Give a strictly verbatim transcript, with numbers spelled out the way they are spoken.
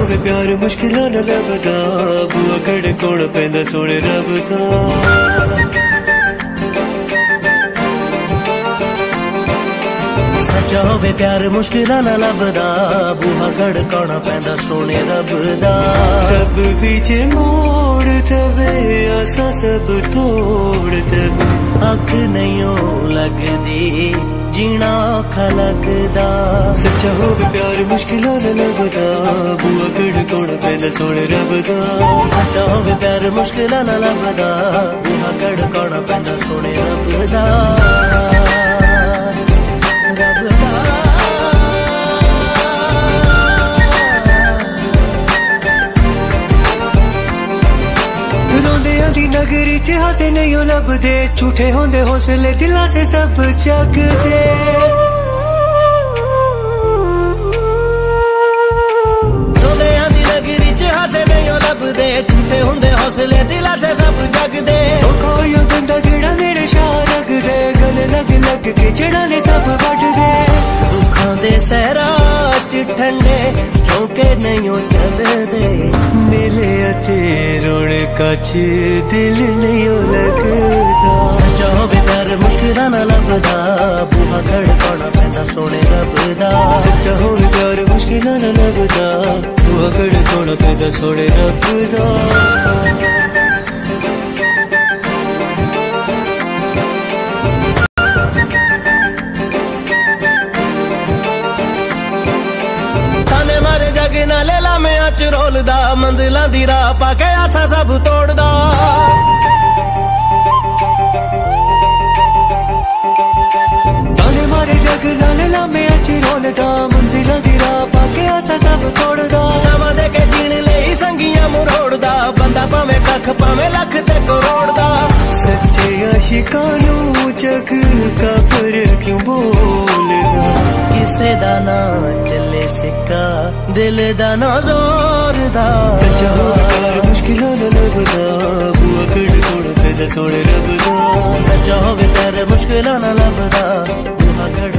होवे प्यार मुश्किलां नाल लभदा, बुआ खड़काउण पैंदा सोहणे रब दा। सच्चा होवे प्यार मुश्किलां नाल लभदा, बुआ खड़काउण पैंदा सोहणे रब दा। रब भी जे मोड़ दवे असां सब तोड़ दवे, अख नहीं लगदी जीना औखा लगदा। सच्चा होवे प्यार मुश्किलां नाल लभदा, बुआ खड़काउण पैंदा सोहणे रब दा। सच्चा होवे प्यार मुश्किलां नाल लभदा, बुआ खड़काउण पैंदा सोहणे रब दा। रब दा। रोंदियां दी नगरी च हाथे नहीं लभदे, झूठे होंदे हौसले दिलां से सब जगदे। रोंदियां दी नगरी च हाथे नहीं लभदे, झूठे होंदे हौसले दिलां से सब जगदे। धोखा होया बंदा जेड़ा नेड़े शाह रखदे, गले लग लग के जड़ा ने सब वड्डदे। दुखां दे सहरा च ठंडे झोंके नहीं चलदे, मेले अते रौनका च दिल नहीं लगदा। सच्चा होवे प्यार मुश्किलां नाल लभदा, बुआ खड़काउण पैंदा सोहणे रब दा। सच्चा होवे प्यार मुश्किलां नाल लभदा, बुआ खड़काउण पैंदा सोहणे रब दा। नाले लामियां च रोलदा, मंजिलां दी राह पाके आसा सब तोड़दा। ताने मारे जग नाले लामियां च रोलदा, मंजिलां दी राह पाके आसा सब तोड़दा। समा दे के जीण लई संगियां मरोड़दा, बंदा भावें कख भावें लख ते करोड़ दा। सच्चे आशिकां नूं जग काफिर क्यों बोलदा, किसे दा ना चले सिक्का दिल दा ना जोर दा। सच्चा होवे प्यार मुश्किलां नाल लभदा, बुआ खड़काउण पैंदा सोहणे रब दा। सच्चा होवे प्यार मुश्किलां नाल लभदा, बुआ